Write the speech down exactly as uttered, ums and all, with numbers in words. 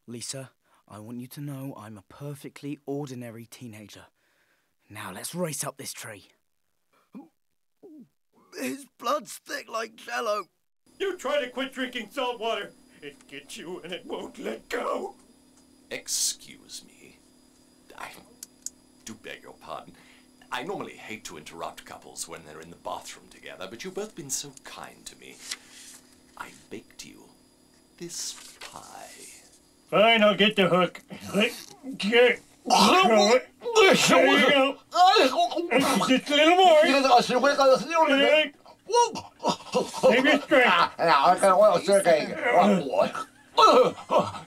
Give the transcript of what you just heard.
Lisa, I want you to know I'm a perfectly ordinary teenager. Now let's race up this tree. His blood's thick like jello. You try to quit drinking salt water. It gets you and it won't let go. Excuse me. I do beg your pardon. I normally hate to interrupt couples when they're in the bathroom together, but you've both been so kind to me. I baked you this pie. Fine, I'll get the hook. Get. Throw it. There you go. Just a little more. Take your strength.